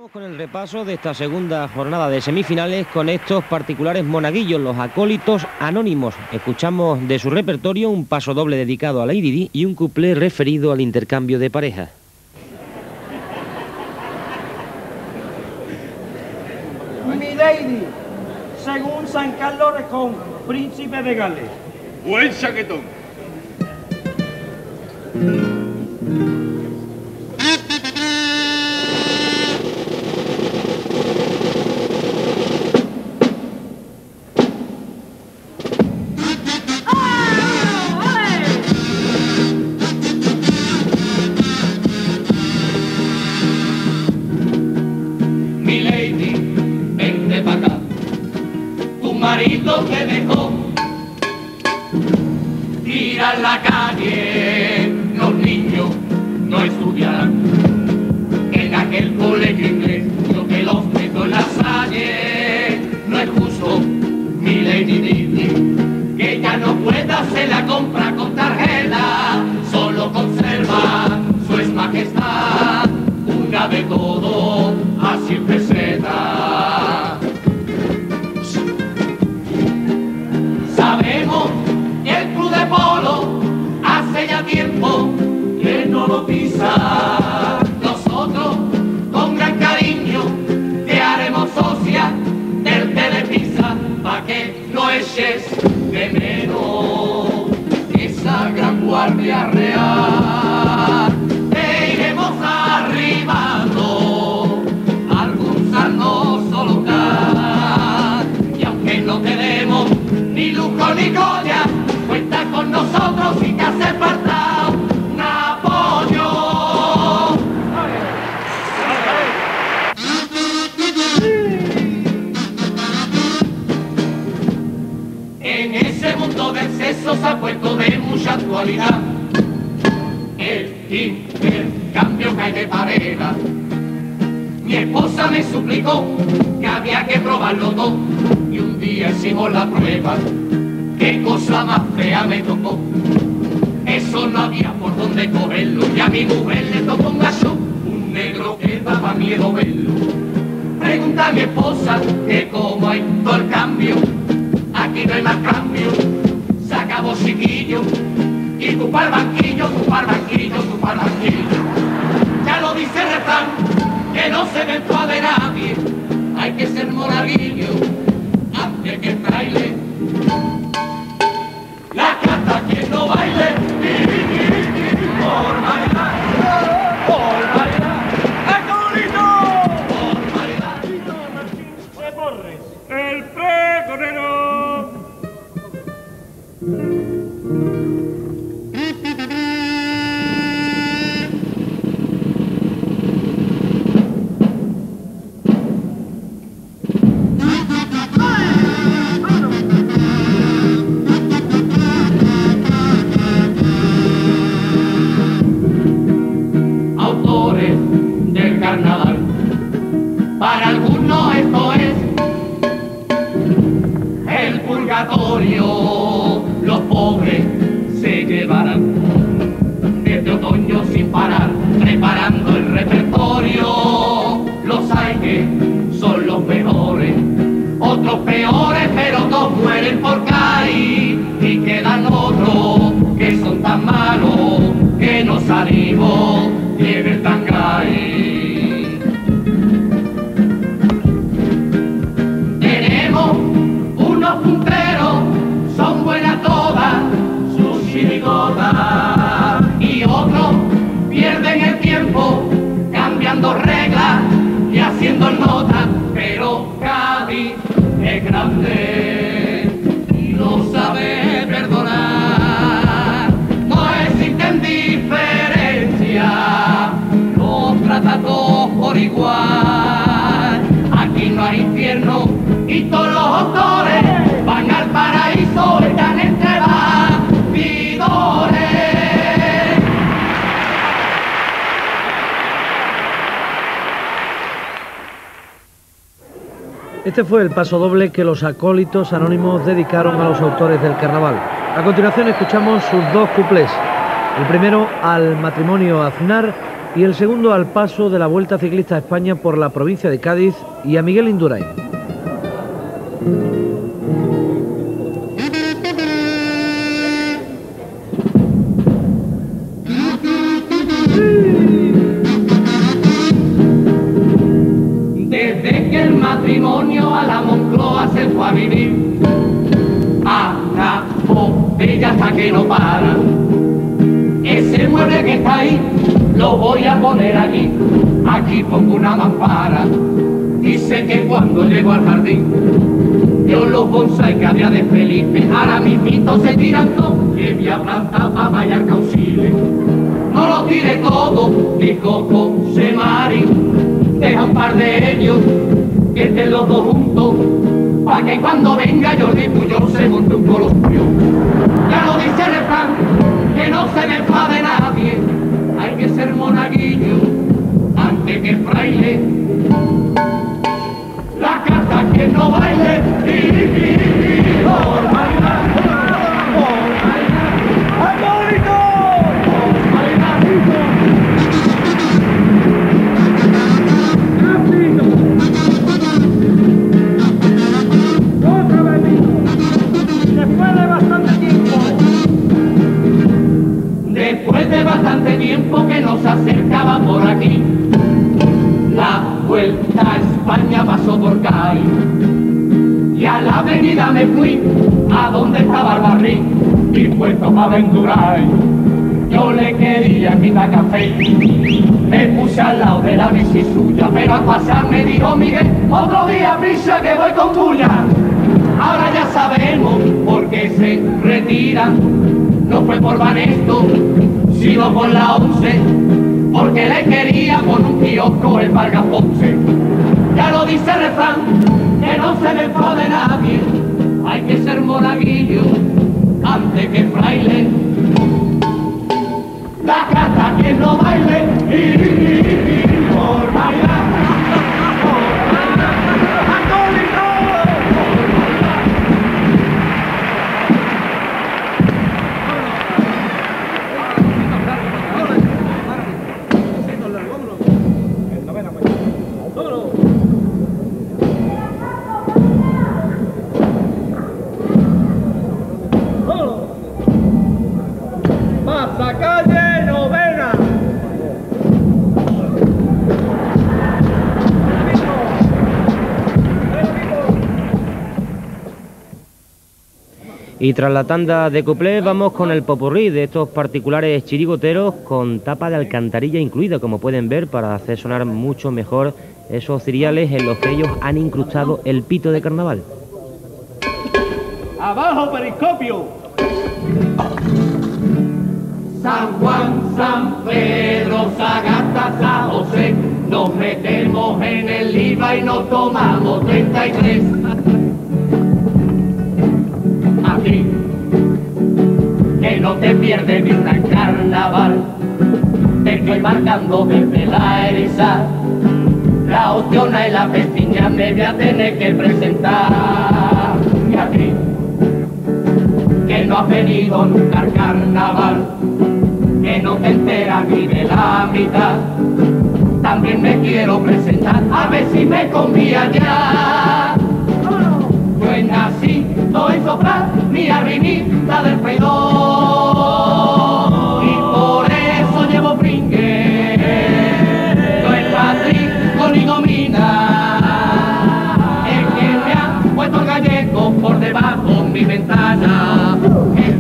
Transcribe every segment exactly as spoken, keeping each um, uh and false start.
Seguimos con el repaso de esta segunda jornada de semifinales con estos particulares monaguillos, los acólitos anónimos. Escuchamos de su repertorio un paso doble dedicado a Lady Di y un cuplé referido al intercambio de parejas. Mi Lady, según San Carlos Rejón, príncipe de Gales. Buen chaquetón. Mi Lady, vente pa' acá. Tu marido te dejó. Tira en la calle, los niños no estudiarán. En aquel colegio inglés, yo que los meto en la salle. No es justo, mi Lady Di, que ella no pueda hacer la compra con tarjeta. Solo conserva su es majestad, una de todo a cien pesetas. Sabemos que el club de polo hace ya tiempo que no lo pisa. Nosotros con gran cariño te haremos socia del Telepisa, pa' que no eches de menos esa gran guardia real. Te iremos arribando algún sarnoso local, y aunque no tenemos ni lujo ni joya, cuenta con nosotros si te hace falta un apoyo. En ese mundo del sexo se ha puesto de mucha actualidad el intercambio que hay de pareja. Mi esposa me suplicó que había que probarlo todo, y un día hicimos la prueba. Qué cosa más fea me tocó. Eso no había por dónde cogerlo, y a mi mujer le tocó un gallo, un negro que daba miedo verlo. Pregunta a mi esposa que cómo hay todo el cambio. Aquí no hay más cambio, se acabó chiquillo, y tu pa'l banquillo, tu pa'l banquillo, tu pa'l banquillo. Ya lo dice el refrán, que no se eventua de nadie, hay que ser monaguillo antes que fraile. La canta quien no baile, por bailar, por bailar, ¡Acolito! Por bailar. Se Porres, el pregonero. Autores del carnaval, para algunos esto es el purgatorio. Los pobres se llevarán desde otoño sin parar, preparando el repertorio. Los hay que son los mejores, otros peores, pero todos mueren por caer, y quedan otros que son tan malos que no salimos ni del Tangay. Tenemos unos punteros, son buenas todas sus chirigotas, y otros pierden el tiempo cambiando reglas y haciendo notas, pero Cádiz es grande y lo sabe perdonar. No existen diferencias, los trata todos por igual. Aquí no hay infierno y todos los autores van al paraíso, están entre bastidores. Este fue el paso doble que los acólitos anónimos dedicaron a los autores del carnaval. A continuación escuchamos sus dos cuplés. El primero al matrimonio Aznar y el segundo al paso de la Vuelta Ciclista a España por la provincia de Cádiz y a Miguel Indurain. Desde que el matrimonio a la Moncloa se fue a vivir, a la botella hasta que no para. Ese mueble que está ahí, lo voy a poner aquí, aquí pongo una mampara. Dice que cuando llego al jardín, yo los bonsai que había de Felipe, ahora mismito se tiran todos, que voy a plantar para Mallorca auxiles. No lo tire todo, ni coco, se mari, deja un par de ellos, que estén los dos juntos, pa' que cuando venga Jordi Puyol se monte un columpio. Ya lo dice el refrán, que no se me enfade nadie, hay que ser monaguillo antes que fraile. La carta que no baile, y, y, y, por bailar, por bailar, ¡Acólito! Por bailar, ¡Rapito! ¡Otra vez! Después de bastante tiempo. Después de bastante tiempo que nos acercaba por aquí, la Vuelta a España pasó por Cádiz y a la avenida me fui a donde estaba el barril dispuesto para aventurar. Yo le quería quitar café, me puse al lado de la bici suya, pero al pasar me dijo Miguel, otro día prisa que voy con tuya. Ahora ya sabemos por qué se retiran, no fue por Banesto, sino por la once, porque le quería con un kiosco el Vargas Ponce. Ya lo dice el refrán, que no se me enfade nadie, hay que ser monaguillo antes que fraile. La cata quien no baile, y, y, y, por bailar, por bailar, ¡Acólito! Pasacalle novena. Y tras la tanda de cuplés vamos con el popurrí de estos particulares chirigoteros con tapa de alcantarilla incluida, como pueden ver, para hacer sonar mucho mejor esos ciriales en los que ellos han incrustado el pito de carnaval. Abajo periscopio. San Juan, San Pedro, Sagasta, San José, nos metemos en el I V A y nos tomamos treinta y tres. A ti, que no te pierdes de una carnaval, te estoy marcando desde la eriza, la ostiona y la pestiña me voy a tener que presentar. Y a ti, que no has venido nunca al carnaval, que no te enteras ni de la mitad, también me quiero presentar, a ver si me confía ya. Yo he nacido en soplar mi arrimita del peidón, y por eso llevo pringue, yo en Madrid con igomina, es que me han puesto el gallego por debajo de mi ventana, el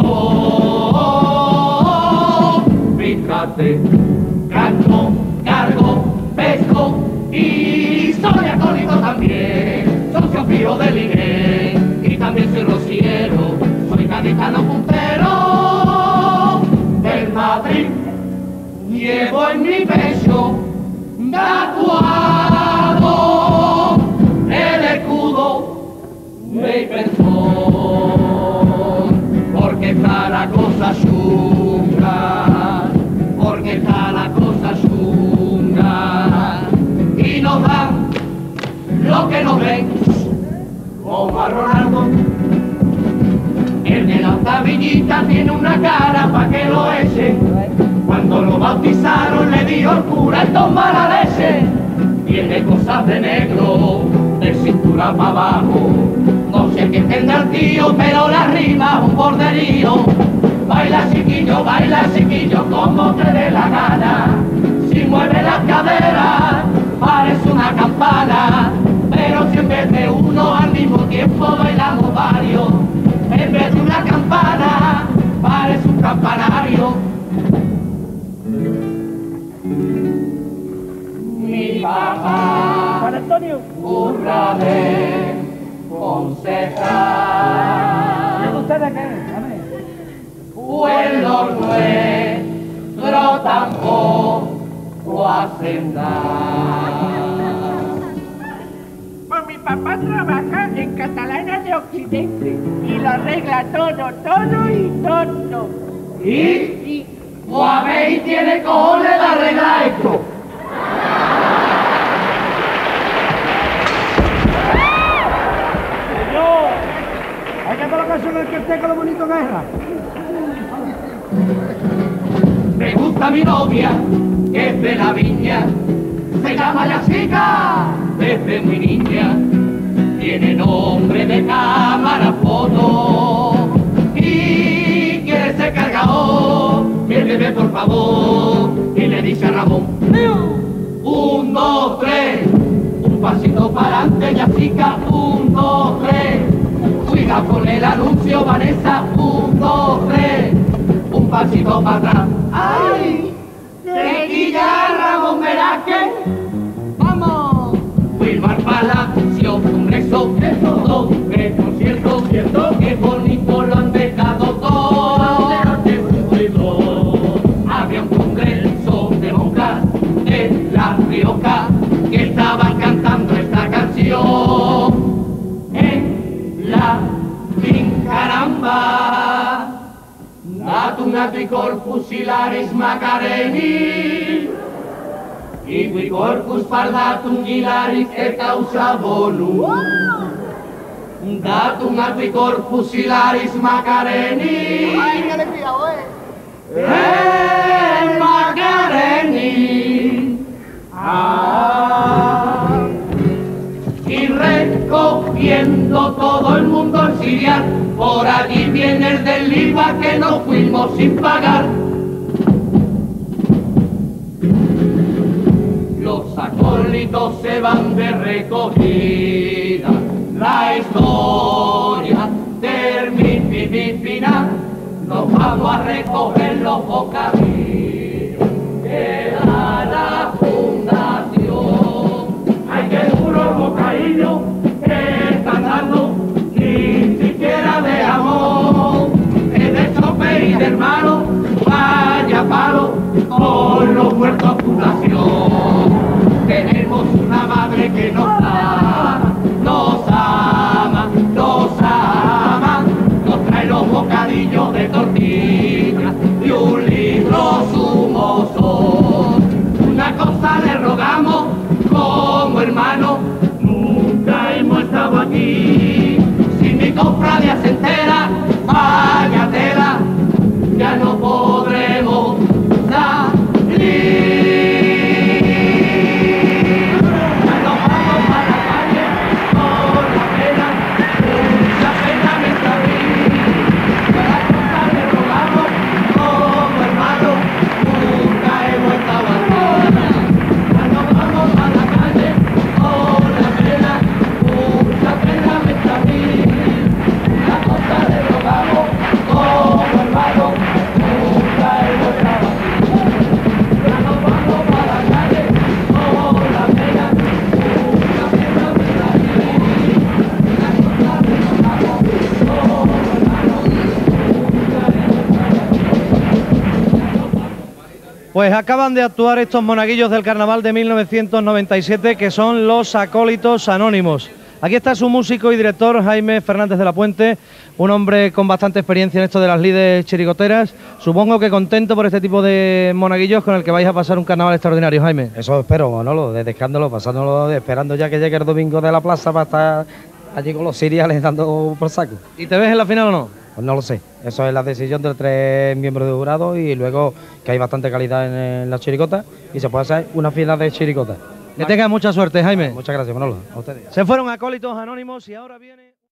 tractor, fíjate, canto, cargo, pesco y soy acólito también, socio fijo del I G E y también soy rociero, soy gaditano puntero del Madrid, llevo en mi pecho tatuado el escudo de Iberson, porque está la cosa chunga, porque está la cosa chunga, y nos dan lo que nos ven, como a Ronaldo. El de la tabillita tiene una cara pa' que lo echen, Cuando lo bautizaron le dijo el cura, esto es mala leche, tiene cosas de negro, de cintura para abajo. No sé qué tendrá el tío, pero la rima es un borderío. Baila chiquillo, baila chiquillo, como te dé la gana. Si mueve las caderas, parece una campana. Pero si en vez de uno al mismo tiempo bailamos varios, en vez de una campana, parece un campanario. Mi papá, Juan Antonio, burra de concejal. ¿y ustedes qué? Dame. Pueblo nuestro tampoco hacen nada. Pues mi papá trabaja en Catalana de Occidente y lo arregla todo, todo y todo. ¿Y? Y o a ver, y tiene cojones de arreglar esto. Señor, hay que hacer la canción del que esté con lo bonito que es. Me gusta mi novia, que es de la viña, se llama Yacica, desde muy niña, tiene nombre de cámara foto y quiere ser cargador. Piérdeme por favor, y le dice a Ramón, un, dos, tres, un pasito para adelante, Yacica, un, dos, tres, cuida con el anuncio, Vanessa, un, dos, tres, un pasito para atrás. ¡Ay! ¡Tequilla, Ramón Velázquez! ¡Vamos! Wilmar Palacio, congreso, dos, tres conciertos, cierto que bonito lo han dejado todo. Había un congreso de monjas de La Rioja que estaban cantando esta canción en la caramba. Datum atui corpus hilaris Macareni, iqui corpus pardatum hilaris et causa bonum. Datum atui corpus hilaris Macareni, et Macareni. Ah, y recogiendo todo el mundo al siriar, por allí viene el del I V A que nos fuimos sin pagar. Los acólitos se van de recogida, la historia termina, nos vamos a recoger los bocadillos que da la fundación. Ay, qué duro el bocadillo que están dando, ni siquiera de amor, es de chope y de hermano, vaya palo con los muertos fundación. Tenemos una madre que nos da, nos ama, nos ama, nos trae los bocadillos de tortilla y un libro sumoso. Una cosa le rogamos como hermano, nunca hemos estado aquí. Si mi cofradía se entera, vaya tela, ya no podremos salir. Ya nos vamos para la calle con la pena, mucha pena me sabí. Cada cosa le rogamos como hermano, nunca hemos estado aquí. Ya nos vamos a la calle con la pena, mucha pena me sabí. Cada cosa le rogamos como hermano, nunca hemos estado aquí. Ya nos vamos a la calle con la pena, mucha pena me sabí. Cada cosa le rogamos como hermano, nunca hemos estado aquí. Pues acaban de actuar estos monaguillos del carnaval de mil novecientos noventa y siete, que son los Acólitos Anónimos. Aquí está su músico y director, Jaime Fernández de la Puente, un hombre con bastante experiencia en esto de las lides chirigoteras. Supongo que contento por este tipo de monaguillos con el que vais a pasar un carnaval extraordinario, Jaime. Eso espero, Manolo, desde escándalo, pasándolo, esperando ya que llegue el domingo de la plaza para estar allí con los siriales dando por saco. ¿Y te ves en la final o no? Pues no lo sé. Eso es la decisión de los tres miembros de jurado y luego que hay bastante calidad en, en la chiricota y se puede hacer una final de chiricota. Que tenga mucha suerte, Jaime. Muchas gracias, Manolo. A ustedes. Se fueron Acólitos Anónimos y ahora viene...